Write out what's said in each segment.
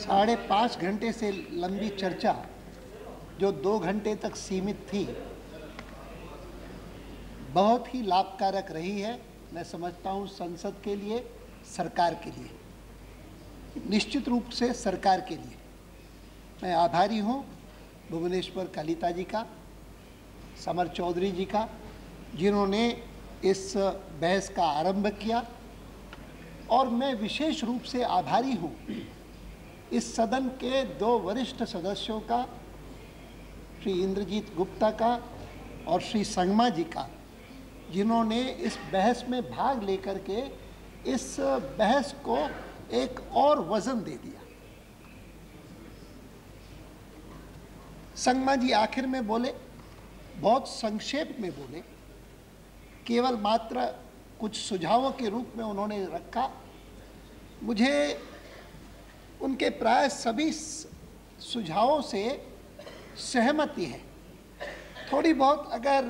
5.5 घंटे से लंबी चर्चा जो 2 घंटे तक सीमित थी, बहुत ही लाभकारक रही है। मैं समझता हूँ संसद के लिए, सरकार के लिए, निश्चित रूप से सरकार के लिए। मैं आभारी हूँ भुवनेश्वर कलिता जी का, समर चौधरी जी का, जिन्होंने इस बहस का आरंभ किया, और मैं विशेष रूप से आभारी हूँ इस सदन के 2 वरिष्ठ सदस्यों का, श्री इंद्रजीत गुप्ता का और श्री संगमा जी का, जिन्होंने इस बहस में भाग लेकर के इस बहस को एक और वजन दे दिया। संगमा जी आखिर में बोले, बहुत संक्षेप में बोले, केवल मात्र कुछ सुझावों के रूप में उन्होंने रखा। मुझे उनके प्राय सभी सुझावों से सहमति है। थोड़ी बहुत अगर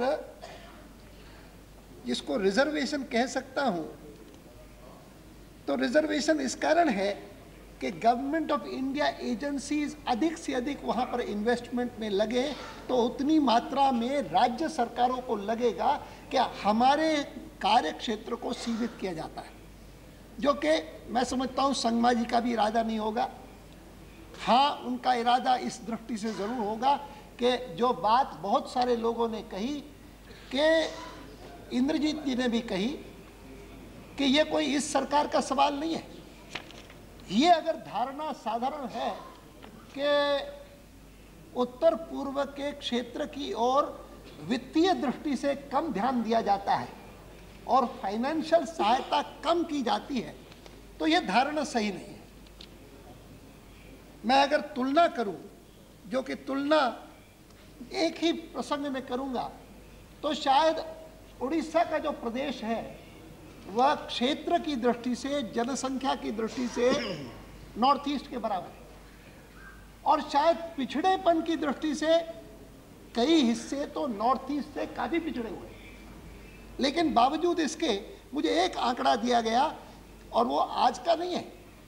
जिसको रिजर्वेशन कह सकता हूं, तो रिजर्वेशन इस कारण है कि गवर्नमेंट ऑफ इंडिया एजेंसीज अधिक से अधिक वहां पर इन्वेस्टमेंट में लगे तो उतनी मात्रा में राज्य सरकारों को लगेगा कि हमारे कार्य क्षेत्र को सीमित किया जाता है, जो कि मैं समझता हूं संगमा जी का भी इरादा नहीं होगा। हाँ, उनका इरादा इस दृष्टि से ज़रूर होगा कि जो बात बहुत सारे लोगों ने कही, कि इंद्रजीत जी ने भी कही, कि ये कोई इस सरकार का सवाल नहीं है। ये अगर धारणा साधारण है कि उत्तर पूर्व के क्षेत्र की ओर वित्तीय दृष्टि से कम ध्यान दिया जाता है और फाइनेंशियल सहायता कम की जाती है, तो यह धारणा सही नहीं है। मैं अगर तुलना करूं, जो कि तुलना एक ही प्रसंग में करूंगा, तो शायद उड़ीसा का जो प्रदेश है वह क्षेत्र की दृष्टि से, जनसंख्या की दृष्टि से नॉर्थ ईस्ट के बराबर है, और शायद पिछड़ेपन की दृष्टि से कई हिस्से तो नॉर्थ ईस्ट से काफी पिछड़े हुए। लेकिन बावजूद इसके मुझे एक आंकड़ा दिया गया, और वो आज का नहीं है,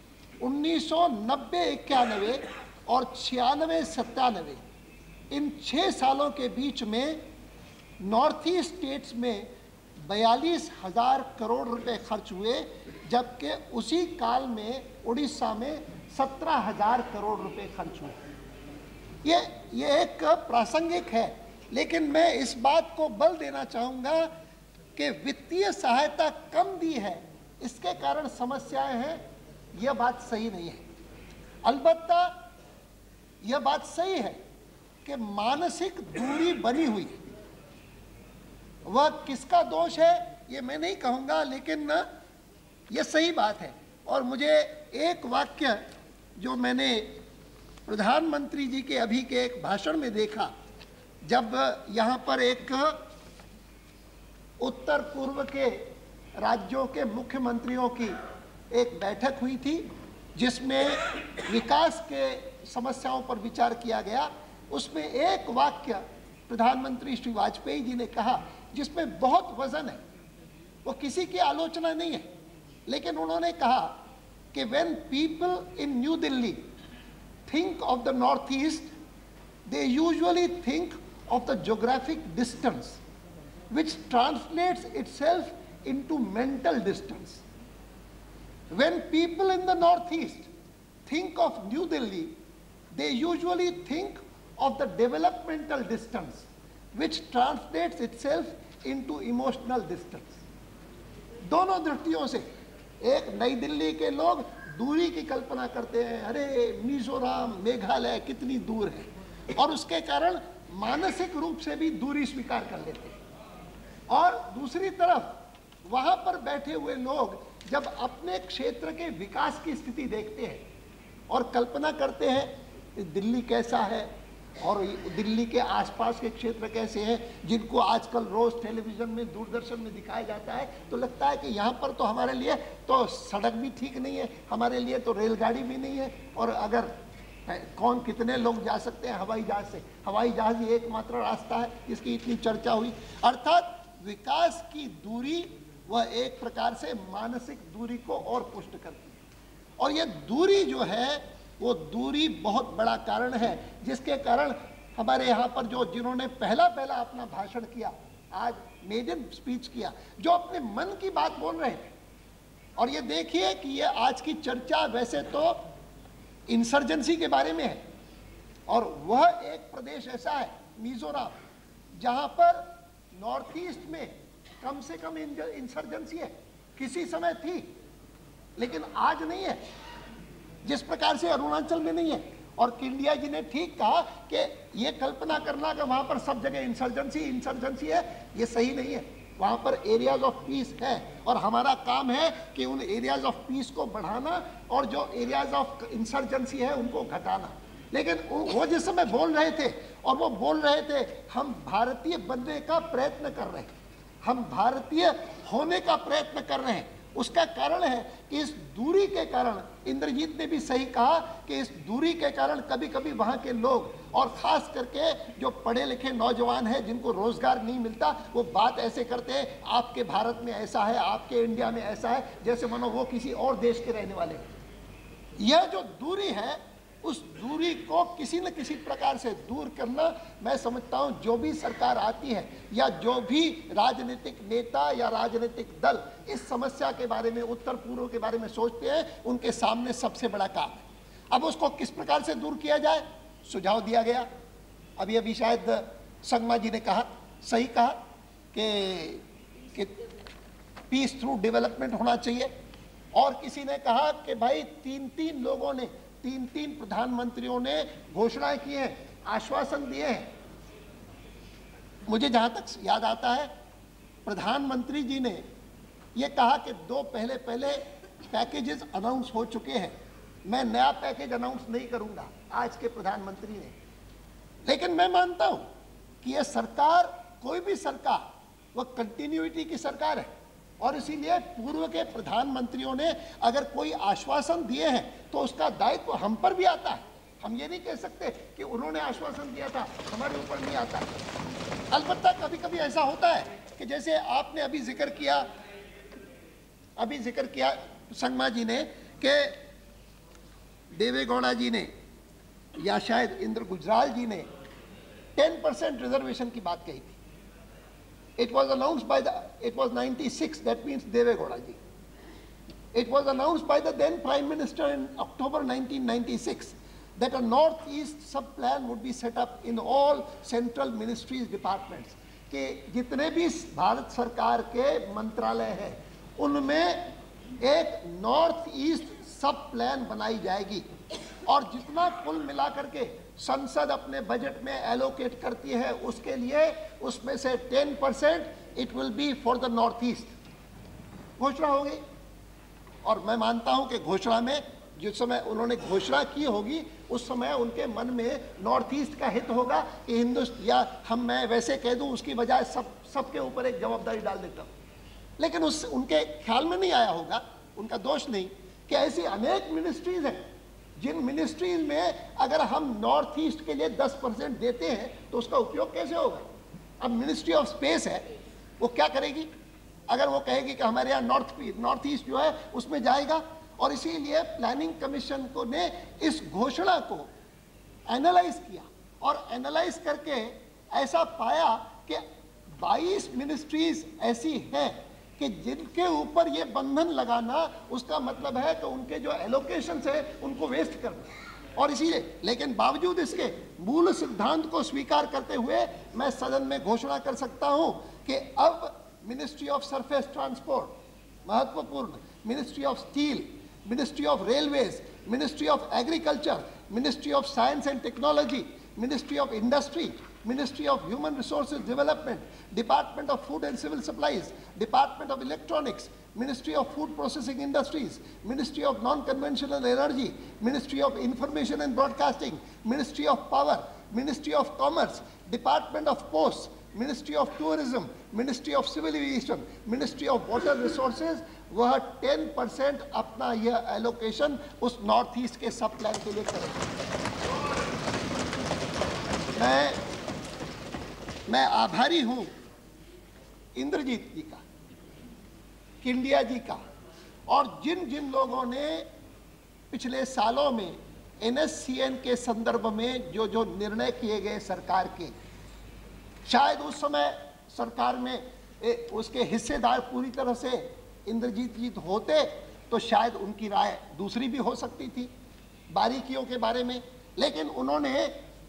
1990-91 और 96-97 इन 6 सालों के बीच में नॉर्थ ईस्ट स्टेट्स में 42,000 करोड़ रुपए खर्च हुए, जबकि उसी काल में उड़ीसा में 17,000 करोड़ रुपए खर्च हुए। ये एक प्रासंगिक है, लेकिन मैं इस बात को बल देना चाहूँगा कि वित्तीय सहायता कम दी है, इसके कारण समस्याएं हैं, यह बात सही नहीं है। अलबत्ता यह बात सही है कि मानसिक दूरी बनी हुई है। वह किसका दोष है ये मैं नहीं कहूँगा, लेकिन यह सही बात है। और मुझे एक वाक्य जो मैंने प्रधानमंत्री जी के अभी के एक भाषण में देखा, जब यहाँ पर एक उत्तर पूर्व के राज्यों के मुख्यमंत्रियों की एक बैठक हुई थी, जिसमें विकास के समस्याओं पर विचार किया गया। उसमें एक वाक्य प्रधानमंत्री श्री वाजपेयी जी ने कहा, जिसमें बहुत वजन है। वो किसी की आलोचना नहीं है, लेकिन उन्होंने कहा कि when people in New Delhi think of the Northeast, they usually think of the geographic distance, which translates itself into mental distance. When people in the Northeast think of New Delhi, they usually think of the developmental distance, which translates itself into emotional distance. दोनों दृष्टियों से, एक नई दिल्ली के लोग दूरी की कल्पना करते हैं, अरे मिजोरम, मेघालय कितनी दूर है, और उसके कारण मानसिक रूप से भी दूरी स्वीकार कर लेते हैं। और दूसरी तरफ वहां पर बैठे हुए लोग जब अपने क्षेत्र के विकास की स्थिति देखते हैं और कल्पना करते हैं कि दिल्ली कैसा है और दिल्ली के आसपास के क्षेत्र कैसे हैं, जिनको आजकल रोज टेलीविजन में, दूरदर्शन में दिखाया जाता है, तो लगता है कि यहाँ पर तो हमारे लिए तो सड़क भी ठीक नहीं है, हमारे लिए तो रेलगाड़ी भी नहीं है, और अगर कौन कितने लोग जा सकते हैं हवाई जहाज से, हवाई जहाज ही एकमात्र रास्ता है जिसकी इतनी चर्चा हुई। अर्थात विकास की दूरी वह एक प्रकार से मानसिक दूरी को और पुष्ट करती है, और यह दूरी जो है वो दूरी बहुत बड़ा कारण है, जिसके कारण हमारे यहाँ पर जिन्होंने पहला अपना भाषण किया, आज मेडन स्पीच किया, जो अपने मन की बात बोल रहे थे। और ये देखिए कि ये आज की चर्चा वैसे तो इंसर्जेंसी के बारे में है, और वह एक प्रदेश ऐसा है मिजोरम, जहां पर नॉर्थ ईस्ट में कम से कम इंसर्जेंसी है, किसी समय थी लेकिन आज नहीं है, जिस प्रकार से अरुणाचल में नहीं है। और किंडिया जी ने ठीक कहा कि ये कल्पना करना कि वहां पर सब जगह इंसर्जेंसी है, ये सही नहीं है। वहां पर एरियाज ऑफ पीस है, और हमारा काम है कि उन एरियाज ऑफ पीस को बढ़ाना और जो एरियाज ऑफ इंसर्जेंसी है उनको घटाना। लेकिन वो जिस समय बोल रहे थे, और वो बोल रहे थे हम भारतीय बनने का प्रयत्न कर रहे हैं, हम भारतीय होने का प्रयत्न कर रहे हैं। उसका कारण है कि इस दूरी के कारण, इंद्रजीत ने भी सही कहा कि इस दूरी के कारण कभी कभी वहाँ के लोग, और खास करके जो पढ़े लिखे नौजवान हैं जिनको रोजगार नहीं मिलता, वो बात ऐसे करते हैं आपके भारत में ऐसा है, आपके इंडिया में ऐसा है, जैसे मानो वो किसी और देश के रहने वाले। यह जो दूरी है, उस दूरी को किसी न किसी प्रकार से दूर करना, मैं समझता हूं जो भी सरकार आती है या जो भी राजनीतिक नेता या राजनीतिक दल इस समस्या के बारे में, उत्तर पूर्व के बारे में सोचते हैं, उनके सामने सबसे बड़ा काम है। अब उसको किस प्रकार से दूर किया जाए, सुझाव दिया गया। अभी शायद संगमा जी ने कहा, सही कहा कि पीस थ्रू डेवलपमेंट होना चाहिए। और किसी ने कहा कि भाई तीन लोगों ने, तीन प्रधानमंत्रियों ने घोषणाएं की हैं, आश्वासन दिए हैं। मुझे जहां तक याद आता है, प्रधानमंत्री जी ने यह कहा कि दो पहले पैकेजेस अनाउंस हो चुके हैं, मैं नया पैकेज अनाउंस नहीं करूंगा, आज के प्रधानमंत्री ने। लेकिन मैं मानता हूं कि यह सरकार, कोई भी सरकार, वह कंटिन्यूटी की सरकार है, और इसीलिए पूर्व के प्रधानमंत्रियों ने अगर कोई आश्वासन दिए हैं तो उसका दायित्व हम पर भी आता है। हम ये नहीं कह सकते कि उन्होंने आश्वासन दिया था हमारे ऊपर नहीं आता। अलबत्ता कभी कभी ऐसा होता है कि जैसे आपने अभी जिक्र किया संगमा जी ने, कि देवेगौड़ा जी ने या शायद इंद्र गुजराल जी ने 10% रिजर्वेशन की बात कही थी। It was announced by it was 96, that means Devegowda ji. It was announced by the then Prime Minister in October 1996 that a North-East sub-plan would be set up in all central ministries, departments. कि जितने भी भारत सरकार के मंत्रालय हैं, उनमें एक North-East सब-प्लान बनाई जाएगी, और जितना कुल मिलाकर के संसद अपने बजट में एलोकेट करती है, उसके लिए उसमें से 10% it will be for the north east. घोषणा हो गई, और मैं मानता हूं कि घोषणा में, जिस समय उन्होंने घोषणा की होगी, उस समय उनके मन में नॉर्थ ईस्ट का हित होगा कि हिंदुस्तान, या मैं वैसे कह दूं, उसकी बजाय सबके ऊपर एक जवाबदारी डाल देता हूं। लेकिन उनके ख्याल में नहीं आया होगा, उनका दोष नहीं, कि ऐसी अनेक मिनिस्ट्रीज हैं जिन मिनिस्ट्रीज में अगर हम नॉर्थ ईस्ट के लिए 10% देते हैं तो उसका उपयोग कैसे होगा। अब मिनिस्ट्री ऑफ स्पेस है, वो क्या करेगी अगर वो कहेगी कि हमारे यहाँ नॉर्थ ईस्ट जो है उसमें जाएगा। और इसीलिए प्लानिंग कमीशन को ने इस घोषणा को एनालाइज किया, और एनालाइज करके ऐसा पाया कि 22 मिनिस्ट्रीज ऐसी हैं कि जिनके ऊपर ये बंधन लगाना, उसका मतलब है कि उनके जो एलोकेशन है उनको वेस्ट करना। और इसीलिए, लेकिन बावजूद इसके मूल सिद्धांत को स्वीकार करते हुए मैं सदन में घोषणा कर सकता हूं कि अब मिनिस्ट्री ऑफ सरफेस ट्रांसपोर्ट महत्वपूर्ण, ministry of steel, ministry of railways, ministry of agriculture, ministry of science and technology, ministry of industry, Ministry of Human Resources Development, Department of Food and Civil Supplies, Department of Electronics, Ministry of Food Processing Industries, Ministry of Non-Conventional Energy, Ministry of Information and Broadcasting, Ministry of Power, Ministry of Commerce, Department of Posts, Ministry of Tourism, Ministry of Civil Aviation, Ministry of Water Resources, वह 10% अपना यह allocation उस north east के सब plan के लिए करेंगे। मैं आभारी हूं इंद्रजीत जी का, किंडिया जी का, और जिन जिन लोगों ने पिछले सालों में NSCN के संदर्भ में जो जो निर्णय किए गए सरकार के, शायद उस समय सरकार में उसके हिस्सेदार पूरी तरह से इंद्रजीत जी होते तो शायद उनकी राय दूसरी भी हो सकती थी बारीकियों के बारे में, लेकिन उन्होंने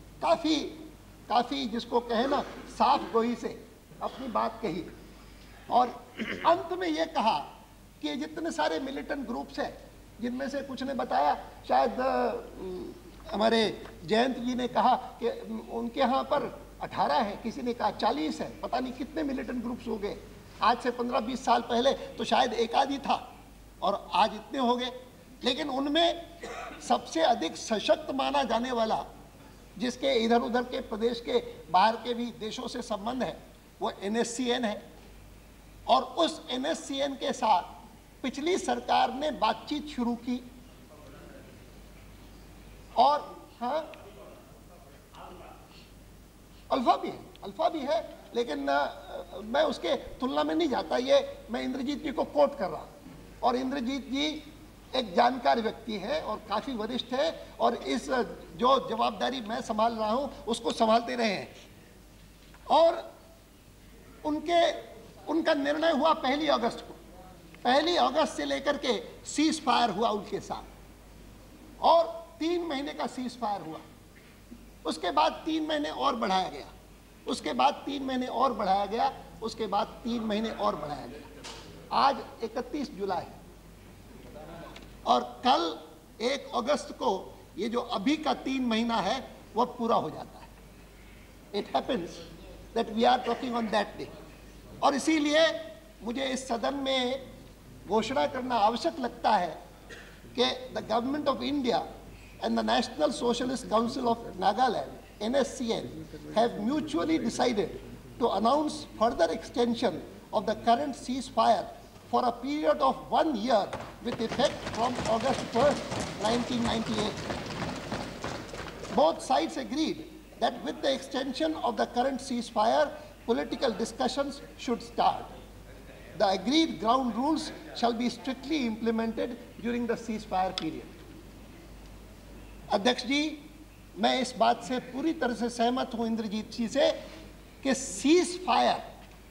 काफ़ी जिसको कहे ना साफ गोई से अपनी बात कही और अंत में ये कहा कि जितने सारे मिलिटेंट ग्रुप्स हैं, जिनमें से कुछ ने बताया, शायद हमारे जयंत जी ने कहा कि उनके यहाँ पर 18 है, किसी ने कहा 40 है, पता नहीं कितने मिलिटेंट ग्रुप्स हो गए। आज से 15-20 साल पहले तो शायद एक आध ही था और आज इतने हो गए। लेकिन उनमें सबसे अधिक सशक्त माना जाने वाला, जिसके इधर उधर के प्रदेश के बाहर के भी देशों से संबंध है, वो NSCN है। और उस NSCN के साथ पिछली सरकार ने बातचीत शुरू की और हाँ अल्फा भी है, लेकिन मैं उसके तुलना में नहीं जाता। ये मैं इंद्रजीत जी को कोट कर रहा हूं और इंद्रजीत जी एक जानकार व्यक्ति है और काफ़ी वरिष्ठ है और इस जो जवाबदारी मैं संभाल रहा हूं उसको संभालते रहे हैं। और उनका निर्णय हुआ 1 अगस्त को। 1 अगस्त से लेकर के सीज फायर हुआ उनके साथ और 3 महीने का सीज फायर हुआ। उसके बाद 3 महीने और बढ़ाया गया, उसके बाद 3 महीने और बढ़ाया गया, उसके बाद 3 महीने और बढ़ाया गया। आज 31 जुलाई और कल 1 अगस्त को ये जो अभी का 3 महीना है वह पूरा हो जाता है। It happens that we are talking on that day. और इसीलिए मुझे इस सदन में घोषणा करना आवश्यक लगता है कि the government of India and the National Socialist Council of Nagaland, NSCN, have mutually decided to announce further extension of the current ceasefire for a period of 1 year with effect from August 1st, 1998. Both sides agreed that with the extension of the current ceasefire, political discussions should start. The agreed ground rules shall be strictly implemented during the ceasefire period. अध्यक्ष जी, मैं इस बात से पूरी तरह से सहमत हूं इंद्रजीत जी से कि सीज फायर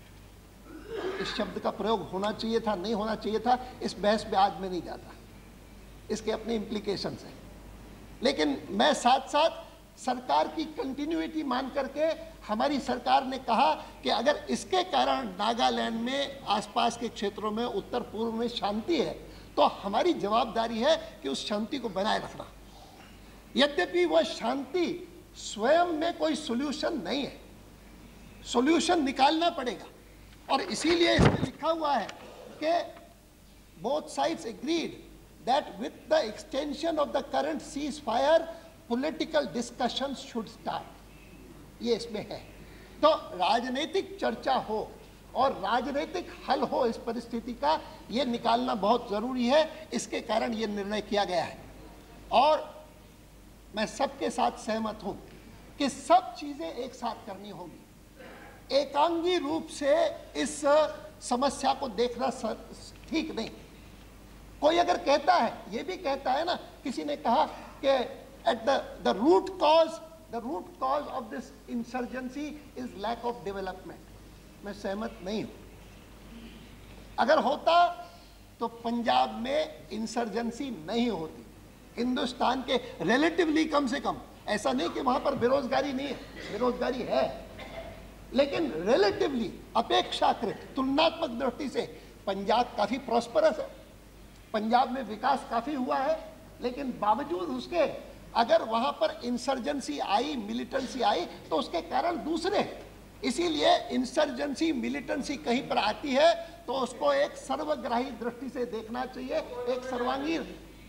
इस शब्द का प्रयोग होना चाहिए था, नहीं होना चाहिए था, इस बहस में आज मैं नहीं जाता, इसके अपने इम्प्लीकेशंस हैं। लेकिन मैं साथ साथ सरकार की कंटिन्यूटी मान करके हमारी सरकार ने कहा कि अगर इसके कारण नागालैंड में आसपास के क्षेत्रों में उत्तर पूर्व में शांति है तो हमारी जवाबदारी है कि उस शांति को बनाए रखना। यद्यपि वह शांति स्वयं में कोई सॉल्यूशन नहीं है, सॉल्यूशन निकालना पड़ेगा और इसीलिए इसमें लिखा हुआ है कि both sides agreed that with the extension of the current ceasefire political discussions should start. ये इसमें है। तो राजनीतिक चर्चा हो और राजनीतिक हल हो इस परिस्थिति का, ये निकालना बहुत जरूरी है। इसके कारण ये निर्णय किया गया है और मैं सबके साथ सहमत हूं कि सब चीजें एक साथ करनी होगी। एकांगी रूप से इस समस्या को देखना ठीक नहीं। कोई अगर कहता है, ये भी कहता है ना, किसी ने कहा कि at the root cause of this insurgency is lack of development. मैं सहमत नहीं हूं। अगर होता तो पंजाब में इंसर्जेंसी नहीं होती। हिंदुस्तान के रिलेटिवली कम से कम, ऐसा नहीं कि वहां पर बेरोजगारी नहीं है, बेरोजगारी है, लेकिन रिलेटिवली अपेक्षाकृत तुलनात्मक दृष्टि से पंजाब काफी प्रॉस्परस है, पंजाब में विकास काफी हुआ है। लेकिन बावजूद उसके अगर वहां पर इंसर्जेंसी आई, मिलिटेंसी आई तो उसके कारण दूसरे हैं। इसीलिए इंसर्जेंसी मिलिटेंसी कहीं पर आती है तो उसको एक सर्वग्राही दृष्टि से देखना चाहिए, एक सर्वांगीण।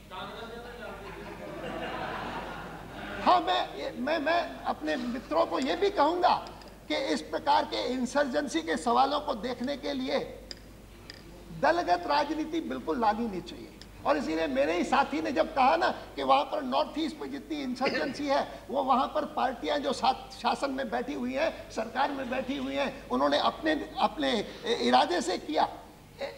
हाँ, मैं अपने मित्रों को ये भी कहूंगा कि इस प्रकार के इंसर्जेंसी के सवालों को देखने के लिए दलगत राजनीति बिल्कुल लानी नहीं चाहिए। और इसीलिए मेरे ही साथी ने जब कहा ना कि वहां पर नॉर्थ ईस्ट में जितनी इंसर्जेंसी है वो वहां पर पार्टियां जो शासन में बैठी हुई हैं, सरकार में बैठी हुई हैं, उन्होंने अपने इरादे से किया।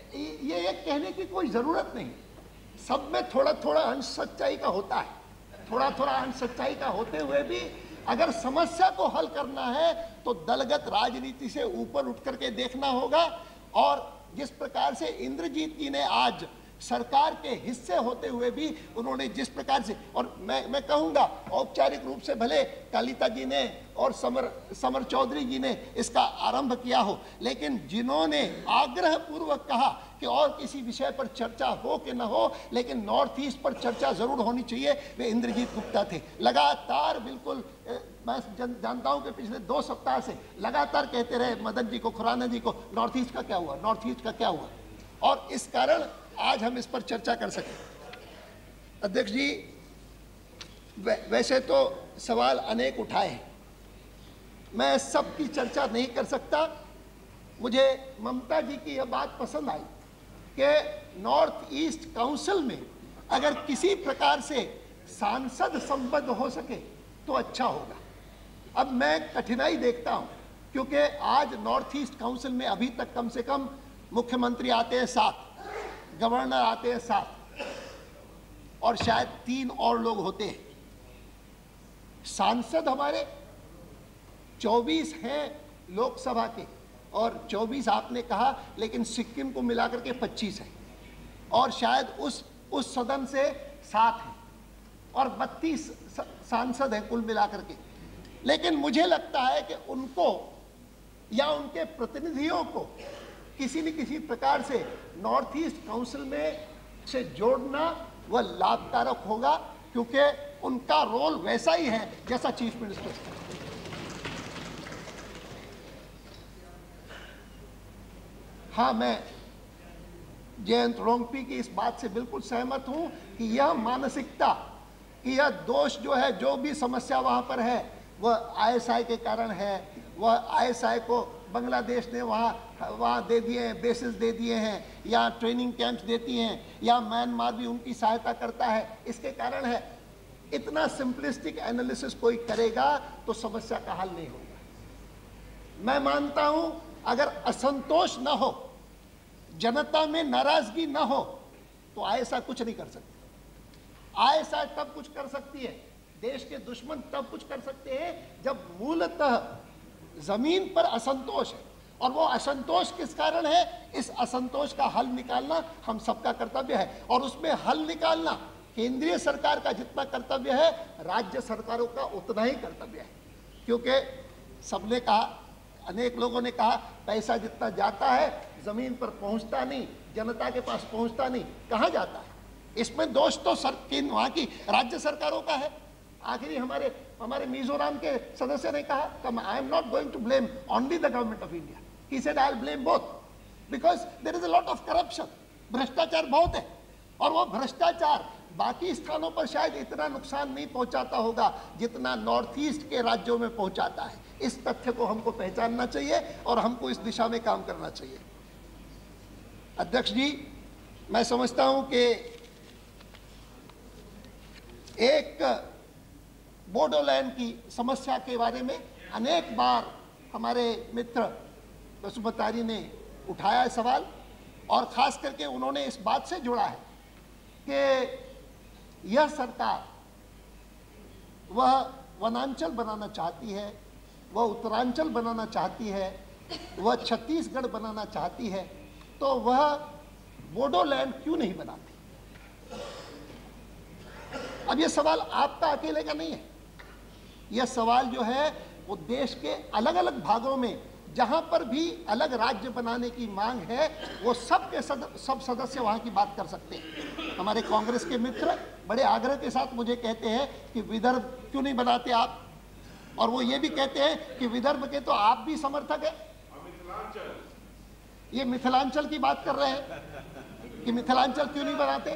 ये कहने की कोई जरूरत नहीं। सब में थोड़ा थोड़ा अंश सच्चाई का होता है, थोड़ा थोड़ा अंश सच्चाई का होते हुए भी अगर समस्या को हल करना है तो दलगत राजनीति से ऊपर उठ करके देखना होगा। और जिस प्रकार से इंद्रजीत जी ने आज सरकार के हिस्से होते हुए भी उन्होंने जिस प्रकार से, और मैं कहूँगा औपचारिक रूप से भले कालिता जी ने और समर चौधरी जी ने इसका आरंभ किया हो, लेकिन जिन्होंने आग्रह पूर्वक कहा कि और किसी विषय पर चर्चा हो कि न हो लेकिन नॉर्थ ईस्ट पर चर्चा जरूर होनी चाहिए, वे इंद्रजीत गुप्ता थे। लगातार बिल्कुल मैं जानता हूं कि पिछले 2 सप्ताह से लगातार कहते रहे मदन जी को, खुराना जी को, नॉर्थ ईस्ट का क्या हुआ, नॉर्थ ईस्ट का क्या हुआ, और इस कारण आज हम इस पर चर्चा कर सकें। अध्यक्ष जी, वैसे तो सवाल अनेक उठाए हैं, मैं सब की चर्चा नहीं कर सकता। मुझे ममता जी की यह बात पसंद आई कि नॉर्थ ईस्ट काउंसिल में अगर किसी प्रकार से सांसद संबद्ध हो सके तो अच्छा होगा। अब मैं कठिनाई देखता हूं क्योंकि आज नॉर्थ ईस्ट काउंसिल में अभी तक कम से कम मुख्यमंत्री आते हैं 7, गवर्नर आते हैं 7 और शायद 3 और लोग होते हैं। सांसद हमारे 24 हैं लोकसभा के, और 24 आपने कहा लेकिन सिक्किम को मिलाकर के 25 है, और शायद उस सदन से 7 हैं और 32 सांसद हैं कुल मिलाकर के। लेकिन मुझे लगता है कि उनको या उनके प्रतिनिधियों को किसी न किसी प्रकार से नॉर्थ ईस्ट काउंसिल में से जोड़ना वह लाभकारक होगा, क्योंकि उनका रोल वैसा ही है जैसा चीफ मिनिस्टर का। हाँ, मैं जयंत रोंगपी की इस बात से बिल्कुल सहमत हूं कि यह मानसिकता, कि यह दोष जो है, जो भी समस्या वहां पर है वह आईएसआई के कारण है। वह आईएसआई को बांग्लादेश ने वहाँ दे दिए हैं, बेसिस दे दिए हैं, या ट्रेनिंग कैंप्स देती हैं, या म्यांमार भी उनकी सहायता करता है, इसके कारण है। इतना सिंपलिस्टिक एनालिसिस कोई करेगा तो समस्या का हल नहीं होगा। मैं मानता हूं अगर असंतोष न हो, जनता में नाराजगी न हो, तो आईएसआई कुछ नहीं कर सकती। आईएसआई तब कुछ कर सकती है, देश के दुश्मन तब कुछ कर सकते हैं जब मूलतः जमीन पर असंतोष है। और वो असंतोष किस कारण है, इस असंतोष का हल निकालना हम सबका कर्तव्य है। और उसमें हल निकालना केंद्रीय सरकार का जितना कर्तव्य है, राज्य सरकारों का उतना ही कर्तव्य है। क्योंकि सबने कहा, अनेक लोगों ने कहा, पैसा जितना जाता है जमीन पर पहुंचता नहीं, जनता के पास पहुंचता नहीं। कहाँ जाता है? इसमें दोष तो वहाँ की राज्य सरकारों का है। आखिरी हमारे मिजोरम के सदस्य ने कहा, I am not going to blame only the government of India, he said I will blame both, because there is a lot of corruption, भ्रष्टाचार बहुत है। और वो भ्रष्टाचार बाकी स्थानों पर शायद इतना नुकसान नहीं पहुंचाता होगा जितना नॉर्थ ईस्ट के राज्यों में पहुंचाता है। इस तथ्य को हमको पहचानना चाहिए और हमको इस दिशा में काम करना चाहिए। अध्यक्ष जी, मैं समझता हूं कि एक बोडोलैंड की समस्या के बारे में अनेक बार हमारे मित्र वसुमतारी ने उठाया है सवाल, और खास करके उन्होंने इस बात से जोड़ा है कि यह सरकार वह वनांचल बनाना चाहती है, वह उत्तरांचल बनाना चाहती है, वह छत्तीसगढ़ बनाना चाहती है, तो वह बोडोलैंड क्यों नहीं बनाती? अब यह सवाल आपका अकेले का नहीं है, यह सवाल जो है वो देश के अलग अलग भागों में जहां पर भी अलग राज्य बनाने की मांग है, वो सब सदस्य वहां की बात कर सकते हैं। हमारे कांग्रेस के मित्र बड़े आग्रह के साथ मुझे कहते हैं कि विदर्भ क्यों नहीं बनाते आप, और वो ये भी कहते हैं कि विदर्भ के तो आप भी समर्थक है। ये मिथिलांचल की बात कर रहे हैं कि मिथिलांचल क्यों नहीं बनाते,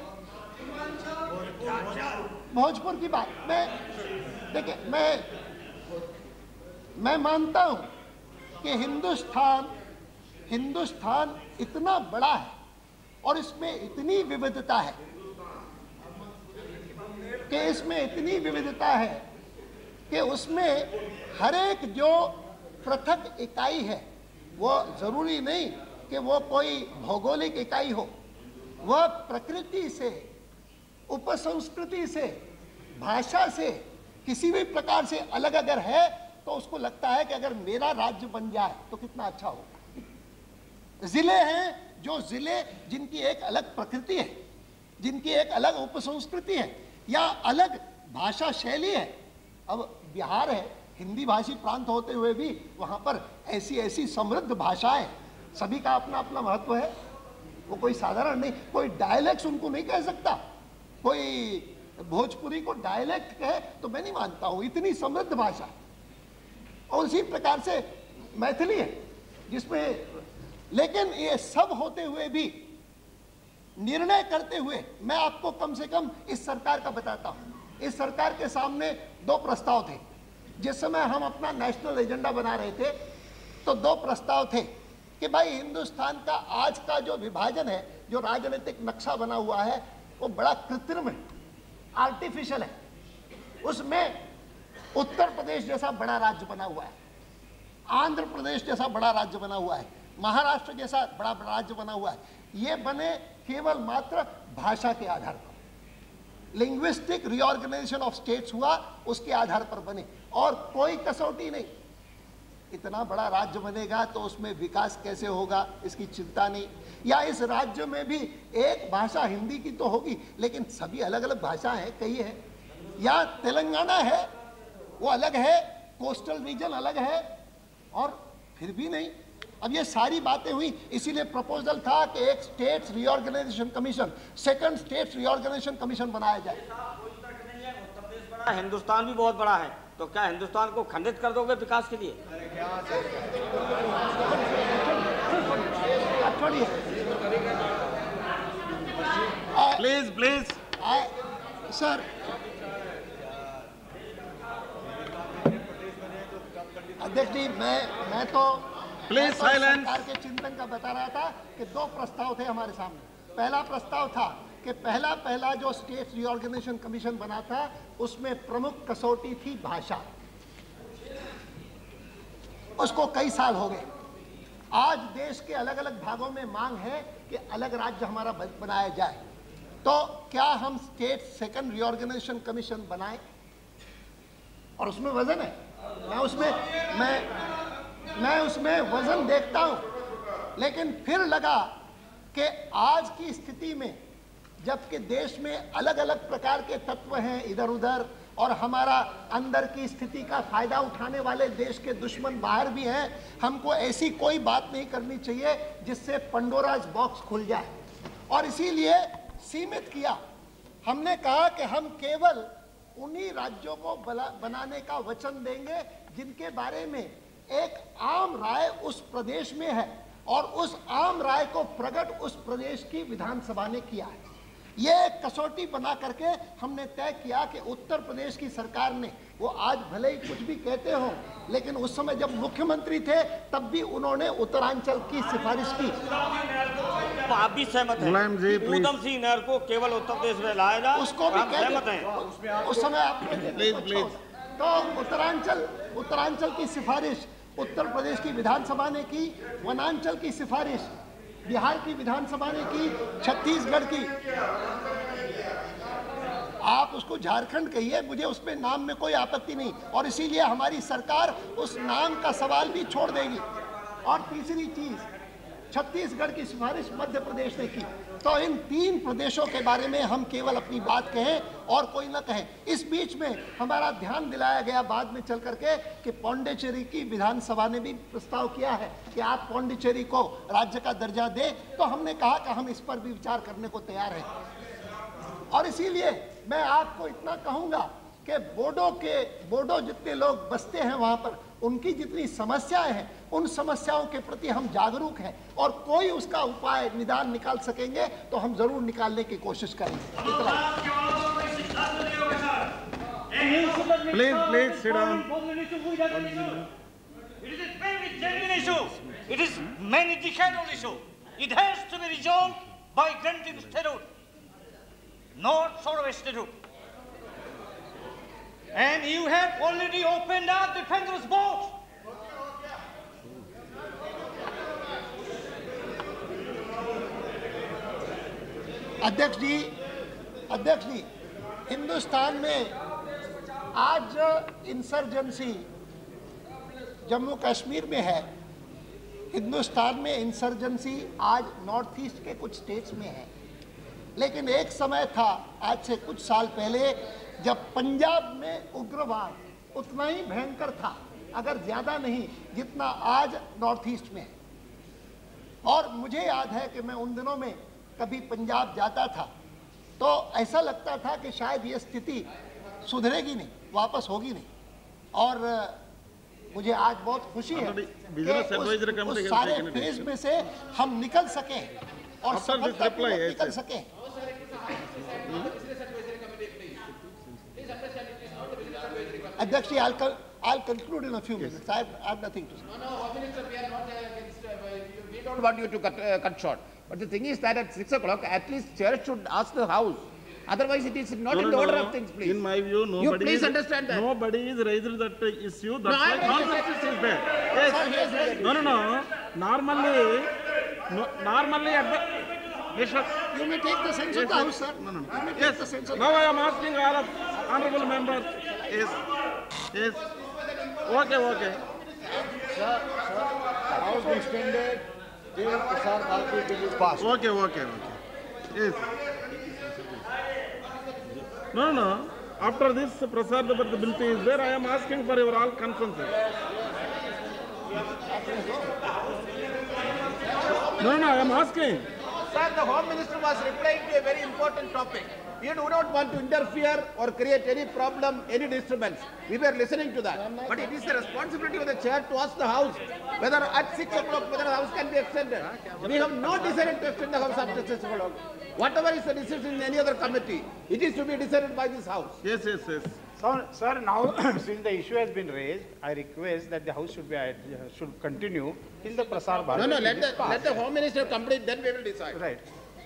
भोजपुर की बात। देखिए, मैं मानता हूं कि हिंदुस्तान इतना बड़ा है और इसमें इतनी विविधता है कि उसमें हर एक जो पृथक इकाई है वो जरूरी नहीं कि वो कोई भौगोलिक इकाई हो, वह प्रकृति से, उपसंस्कृति से भाषा से किसी भी प्रकार से अलग अगर है तो उसको लगता है कि अगर मेरा राज्य बन जाए तो कितना अच्छा होगा। जिले हैं जो जिले जिनकी एक अलग प्रकृति है, जिनकी एक अलग उपसंस्कृति है या अलग भाषा शैली है। अब बिहार है, हिंदी भाषी प्रांत होते हुए भी वहाँ पर ऐसी ऐसी समृद्ध भाषाएं, सभी का अपना अपना महत्व है, वो कोई साधारण नहीं। कोई डायलेक्ट उनको नहीं कह सकता, कोई भोजपुरी को डायलेक्ट कहे तो मैं नहीं मानता हूँ, इतनी समृद्ध भाषा। और उसी प्रकार से मैथिली है जिसमें, लेकिन ये सब होते हुए भी निर्णय करते हुए मैं आपको कम से कम इस सरकार का बताता हूं। इस सरकार के सामने दो प्रस्ताव थे। जिस समय हम अपना नेशनल एजेंडा बना रहे थे तो दो प्रस्ताव थे कि भाई हिंदुस्तान का आज का जो विभाजन है, जो राजनीतिक नक्शा बना हुआ है, वो बड़ा कृत्रिम है, आर्टिफिशियल है। उसमें उत्तर प्रदेश जैसा बड़ा राज्य बना हुआ है, आंध्र प्रदेश जैसा बड़ा राज्य बना हुआ है, महाराष्ट्र जैसा बड़ा राज्य बना हुआ है। ये बने केवल मात्र भाषा के आधार पर, लिंग्विस्टिक रीऑर्गेनाइजेशन ऑफ स्टेट्स हुआ, उसके आधार पर बने और कोई कसौटी नहीं। इतना बड़ा राज्य बनेगा तो उसमें विकास कैसे होगा इसकी चिंता नहीं। या इस राज्य में भी एक भाषा हिंदी की तो होगी, लेकिन सभी अलग अलग भाषाएं हैं, कई है। या तेलंगाना है, वो अलग है, कोस्टल रीजन अलग है, और फिर भी नहीं। अब ये सारी बातें हुई, इसीलिए प्रपोजल था कि एक states reorganisation commission, second states reorganisation commission बनाया जाए। उत्तर प्रदेश बड़ा, हिंदुस्तान भी बहुत बड़ा है, तो क्या हिंदुस्तान को खंडित कर दोगे विकास के लिए? प्लीज प्लीज सर, अध्यक्ष जी, मैं तो प्लीज साइलेंस। सरकार के चिंतन का बता रहा था कि दो प्रस्ताव थे हमारे सामने। पहला प्रस्ताव था कि पहला जो स्टेट रीऑर्गेनाइजेशन कमीशन बना था उसमें प्रमुख कसौटी थी भाषा। उसको कई साल हो गए। आज देश के अलग अलग भागों में मांग है कि अलग राज्य हमारा बनाया जाए, तो क्या हम स्टेट सेकंड रीऑर्गेनाइजेशन कमीशन बनाएं? और उसमें वजन है, मैं उसमें वजन देखता हूं। लेकिन फिर लगा कि आज की स्थिति में, जबकि देश में अलग अलग प्रकार के तत्व हैं इधर उधर, और हमारा अंदर की स्थिति का फायदा उठाने वाले देश के दुश्मन बाहर भी हैं, हमको ऐसी कोई बात नहीं करनी चाहिए जिससे पंडोराज बॉक्स खुल जाए। और इसीलिए सीमित किया। हमने कहा कि हम केवल उन्हीं राज्यों को बनाने का वचन देंगे जिनके बारे में एक आम राय उस प्रदेश में है, और उस आम राय को प्रकट उस प्रदेश की विधानसभा ने किया है। ये एक कसौटी बना करके हमने तय किया कि उत्तर प्रदेश की सरकार ने, वो आज भले ही कुछ भी कहते हो, लेकिन उस समय जब मुख्यमंत्री थे तब भी उन्होंने उत्तरांचल की सिफारिश की। तो आप भी सहमत हैं ऊधम सिंह नहर को केवल उत्तर प्रदेश में लाया जाए? उसको भी सहमत हैं? उस समय आपने तो उत्तरांचल की सिफारिश उत्तर प्रदेश की विधानसभा ने की, वनांचल की सिफारिश बिहार की विधानसभा ने की, छत्तीसगढ़ की, आप उसको झारखंड कहिए, मुझे उसमें नाम में कोई आपत्ति नहीं। और इसीलिए हमारी सरकार उस नाम का सवाल भी छोड़ देगी। और तीसरी चीज, छत्तीसगढ़ की सिफारिश मध्य प्रदेश ने की। तो इन तीन प्रदेशों के बारे में हम केवल अपनी बात कहें और कोई न कहे। इस बीच में हमारा ध्यान दिलाया गया बाद में चल करके कि पौंडीचेरी की विधानसभा ने भी प्रस्ताव किया है कि आप पौंडीचेरी को राज्य का दर्जा दें। तो हमने कहा कि हम इस पर भी विचार करने को तैयार हैं। और इसीलिए मैं आपको इतना कहूंगा कि बोडो जितने लोग बसते हैं वहां पर, उनकी जितनी समस्याएं हैं, उन समस्याओं के प्रति हम जागरूक हैं, और कोई उसका उपाय निदान निकाल सकेंगे तो हम जरूर निकालने की कोशिश करेंगे। Please sit down. It is a very genuine issue. It is many decadal issue. It has to be resolved by granting statehood, not sort of a statehood. And you have already opened up the Pandora's box. अध्यक्ष जी, हिंदुस्तान में आज insurgency Jammu Kashmir में है, हिंदुस्तान में insurgency आज north east के कुछ states में है, लेकिन एक समय था आज से कुछ साल पहले जब पंजाब में उग्रवाद उतना ही भयंकर था, अगर ज़्यादा नहीं जितना आज नॉर्थ ईस्ट में है। और मुझे याद है कि मैं उन दिनों में कभी पंजाब जाता था तो ऐसा लगता था कि शायद ये स्थिति सुधरेगी नहीं, वापस होगी नहीं। और मुझे आज बहुत खुशी है कि उस सारे फेज में से हम निकल सके और सफलतापूर्वक निकल सके। अध्यक्ष जी, I'll conclude in a few minutes. I have nothing to say. No, Minister, we are not we don't want you to cut short. But the thing is that at 6 o'clock, at least church should ask the House. Otherwise, it is not in the order of things, please. In my view, nobody. You please understand that. Nobody is raised that issue. That's I why consensus is there. Yes. No. Normally at the. You may take the sense of the House, sir. No. You may take the sense of the Now I am asking all of honorable members. Yes. Okay. Sir, the House extended till Prasar Bharati bill is passed. Okay. Yes. No. After this Prasar Bharati bill is there, I am asking for your all consensus. No, I am asking. Sir, the Home Minister was replying to a very important topic. We do not want to interfere or create any problem, any disturbance. We were listening to that. But it is the responsibility of the chair to ask the House whether at 6 o'clock whether the House can be extended. We have not decided to extend the House after 6 o'clock. Whatever is the decision in any other committee, it is to be decided by this House. Yes. Sir, now since the issue has been raised, I request that the House should continue till the Prasar Bharati. No, let the Home Minister complete, then we will decide. Right.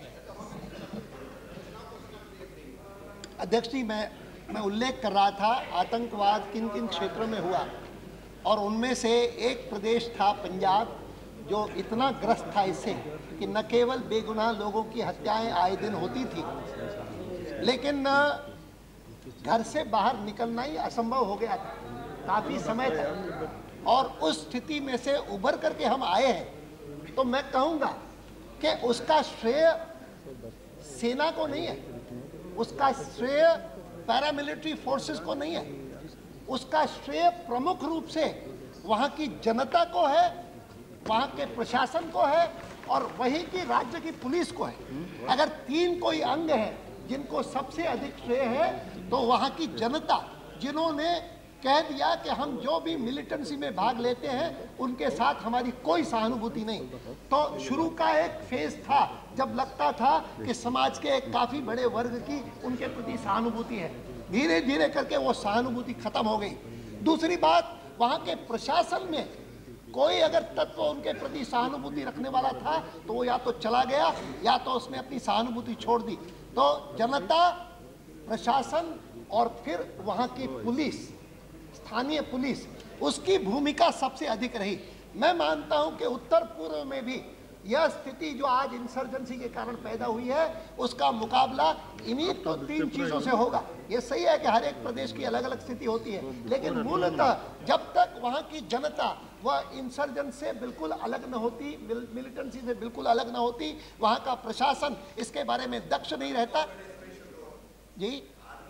अध्यक्ष जी, मैं उल्लेख कर रहा था आतंकवाद किन किन क्षेत्रों में हुआ, और उनमें से एक प्रदेश था पंजाब जो इतना ग्रस्त था इससे कि न केवल बेगुनाह लोगों की हत्याएं आए दिन होती थी, लेकिन घर से बाहर निकलना ही असंभव हो गया था काफ़ी समय तक। और उस स्थिति में से उभर करके हम आए हैं, तो मैं कहूँगा कि उसका श्रेय सेना को नहीं है, उसका श्रेय पैरामिलिट्री फोर्सेस को नहीं है, उसका श्रेय प्रमुख रूप से वहाँ की जनता को है, वहाँ के प्रशासन को है और वहीं की राज्य की पुलिस को है। अगर तीन कोई अंग है जिनको सबसे अधिक श्रेय है तो वहाँ की जनता, जिन्होंने कह दिया कि हम जो भी मिलिटेंसी में भाग लेते हैं उनके साथ हमारी कोई सहानुभूति नहीं। तो शुरू का एक फेज था जब लगता था कि समाज के एक काफ़ी बड़े वर्ग की उनके प्रति सहानुभूति है, धीरे धीरे करके वो सहानुभूति खत्म हो गई। दूसरी बात, वहाँ के प्रशासन में कोई अगर तत्व उनके प्रति सहानुभूति रखने वाला था तो वो या तो चला गया या तो उसने अपनी सहानुभूति छोड़ दी। तो जनता, प्रशासन और फिर वहाँ की पुलिस, स्थानीय पुलिस, उसकी भूमिका सबसे अधिक रही। मैं मानता हूं कि उत्तर पूर्व में भी यह स्थिति जो आज इंसर्जेंसी के कारण पैदा हुई है उसका मुकाबला इन्हीं तो तीन चीजों से होगा। ये सही है कि हर एक प्रदेश की अलग अलग स्थिति होती है, लेकिन मूलतः जब तक वहाँ की जनता वह इंसर्जेंस से बिल्कुल अलग न होती, मिलिटेंसी से बिल्कुल अलग न होती, वहाँ का प्रशासन इसके बारे में दक्ष नहीं रहता। जी,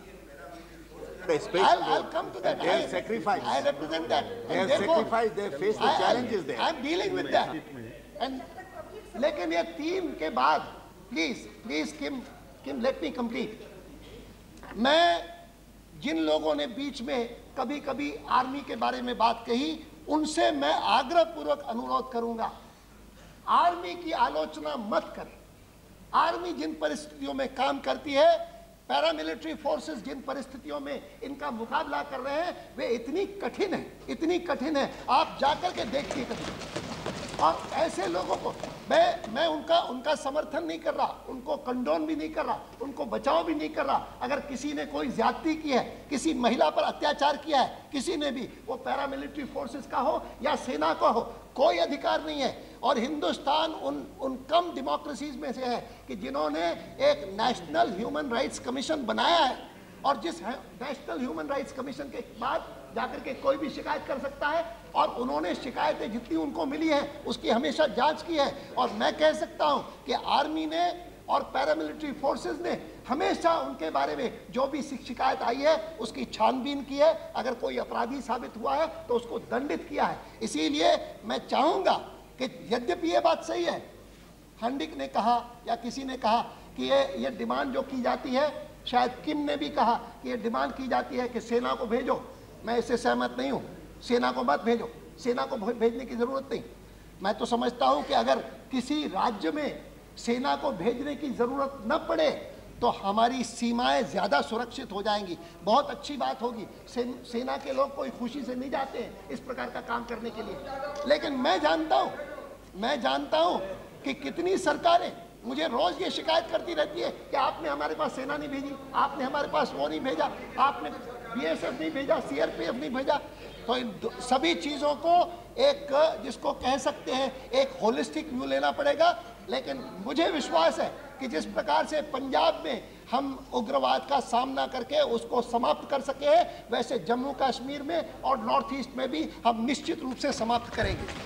I'll come to that. Their sacrifice. I represent that. Their sacrifice, they face the challenges there. I'm dealing with that. And लेकिन ये तीन के बाद, please Kim, let me complete. मैं जिन लोगों ने बीच में कभी आर्मी के बारे में बात कही, उनसे मैं आग्रह पूर्वक अनुरोध करूंगा, आर्मी की आलोचना मत करें। आर्मी जिन परिस्थितियों में काम करती है, पैरामिलिट्री फोर्सेस जिन परिस्थितियों में इनका मुकाबला कर रहे हैं, वे इतनी कठिन है, आप जाकर के देखिए कभी। और ऐसे लोगों को मैं उनका समर्थन नहीं कर रहा, उनको कंडोन भी नहीं कर रहा, उनको बचाव भी नहीं कर रहा। अगर किसी ने कोई ज्यादती की है, किसी महिला पर अत्याचार किया है, किसी ने भी, वो पैरामिलिट्री फोर्सेस का हो या सेना का हो, कोई अधिकार नहीं है। और हिंदुस्तान उन कम डेमोक्रेसीज में से है कि जिन्होंने एक नेशनल ह्यूमन राइट्स कमीशन बनाया है और जिस नेशनल ह्यूमन राइट्स कमीशन के बाद जाकर के कोई भी शिकायत कर सकता है, और उन्होंने शिकायतें जितनी उनको मिली है उसकी हमेशा जांच की है। और मैं कह सकता हूं कि आर्मी ने और पैरामिलिट्री फोर्सेस ने हमेशा उनके बारे में जो भी शिकायत आई है उसकी छानबीन की है, अगर कोई अपराधी साबित हुआ है तो उसको दंडित किया है। इसीलिए मैं चाहूंगा कि यद्यपि ये बात सही है, हंडिक ने कहा या किसी ने कहा कि ये डिमांड जो की जाती है, शायद किम ने भी कहा कि ये डिमांड की जाती है कि सेना को भेजो, मैं इससे सहमत नहीं हूं। सेना को मत भेजो, सेना को भेजने की जरूरत नहीं। मैं तो समझता हूं कि अगर किसी राज्य में सेना को भेजने की जरूरत न पड़े तो हमारी सीमाएं ज्यादा सुरक्षित हो जाएंगी, बहुत अच्छी बात होगी। सेना के लोग कोई खुशी से नहीं जाते हैं इस प्रकार का काम करने के लिए। लेकिन मैं जानता हूं कि कितनी सरकारें मुझे रोज ये शिकायत करती रहती है कि आपने हमारे पास सेना नहीं भेजी, आपने हमारे पास वो नहीं भेजा, आपने बीएसएफ नहीं भेजा, सीआरपीएफ नहीं भेजा। तो इन सभी चीजों को एक, जिसको कह सकते हैं, एक होलिस्टिक व्यू लेना पड़ेगा। लेकिन मुझे विश्वास है कि जिस प्रकार से पंजाब में हम उग्रवाद का सामना करके उसको समाप्त कर सके हैं, वैसे जम्मू कश्मीर में और नॉर्थ ईस्ट में भी हम निश्चित रूप से समाप्त करेंगे।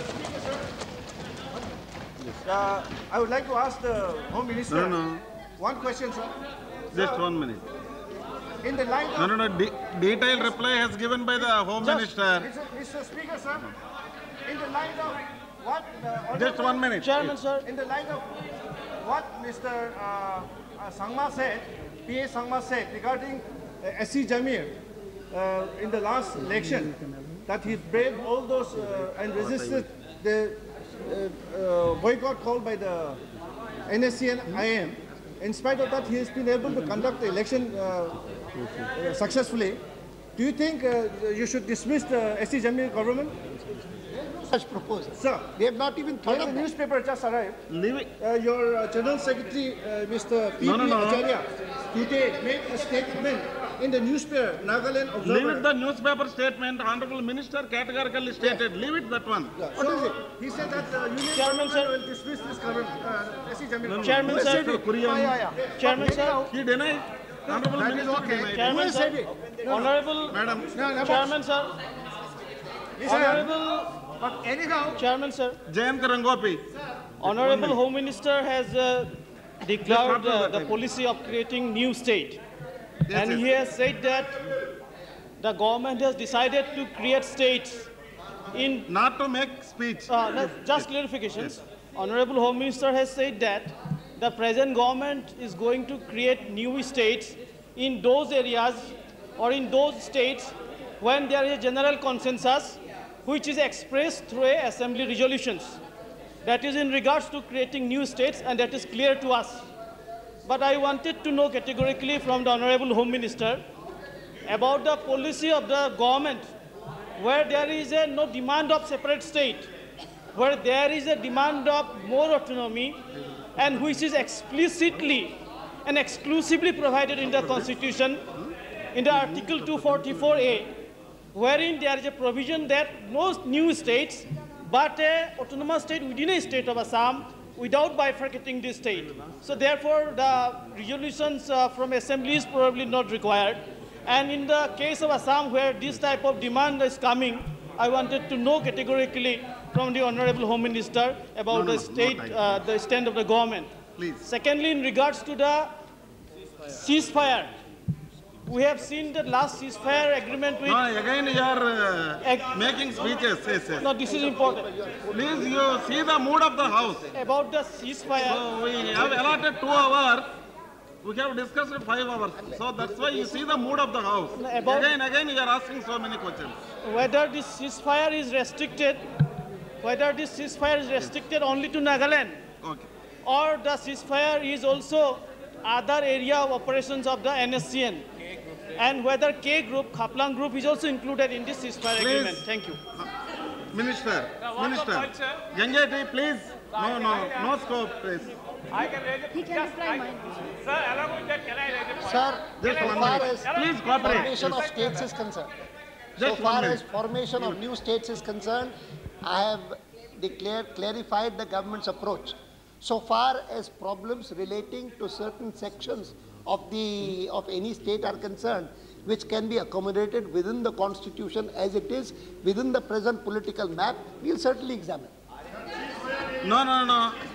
I would like to ask the Home Minister one question, sir. Just 1 minute. In the light of... No. Detailed reply has given by the Home Minister. Mr. Speaker, sir, in the light of what... Just 1 minute. Chairman, sir, in the light of what Mr. Sangma said, PA Sangma said regarding SC Jamir in the last election, that he braved all those and resisted the boycott called by the NSC and IM. In spite of that, he has been able to conduct the election successfully. Do you think you should dismiss the SC Jamir government? Such proposal. Sir, we have not even thought of the that. newspaper just arrived. Leave it. Your General Secretary, Mr. P.P. Acharya, today made a statement in the newspaper, Nagaland Observer. Leave it the newspaper statement. Honorable Minister categorically stated. Leave it that one. Yeah. What is it? He said that Union Government will dismiss this current SC Jamir. Chairman, sir. Chairman, sir. He denied. Honorable That is Minister okay. denied. Chairman, sir. Honorable Madam. Chairman, sir. Honorable But anyhow, Chairman, sir. Jayant Rangopi. Honorable Home Minister has declared the policy of creating new state. And he has said that the government has decided to create states in... Not to make speech. Just clarifications. Honorable Home Minister has said that the present government is going to create new states in those areas or in those states when there is a general consensus which is expressed through assembly resolutions. That is in regards to creating new states, and that is clear to us. But I wanted to know categorically from the Honorable Home Minister about the policy of the government where there is no demand of separate state, where there is a demand of more autonomy, and which is explicitly and exclusively provided in the Constitution in the Article 244A, wherein there is a provision that no new states but an autonomous state within a state of Assam without bifurcating this state. So therefore, the resolutions from assembly is probably not required. And in the case of Assam, where this type of demand is coming, I wanted to know categorically from the Honorable Home Minister about the stand of the government. Please. Secondly, in regards to the ceasefire, we have seen the last ceasefire agreement with... No, again you are making speeches. Yes. No, this is important. Please, you see the mood of the House. About the ceasefire... So we have allotted 2 hours. We have discussed 5 hours. So that's why you see the mood of the House. Again you are asking so many questions. Whether this ceasefire is restricted, only to Nagaland, Okay. or the ceasefire is also other area of operations of the NSCN, and whether K group, Khaplang group is also included in this ceasefire agreement. Thank you. Minister, Ganjati, please. No scope, please. I can raise it. He can reply mine. Sir, along with that, can I raise it? Sir, Just so 1 far minute. as Please cooperate. formation of states is concerned, Just 1 minute. formation of new states is concerned, I have clarified the government's approach. So far as problems relating to certain sections of any state are concerned, which can be accommodated within the constitution as it is, within the present political map, we'll certainly examine. No.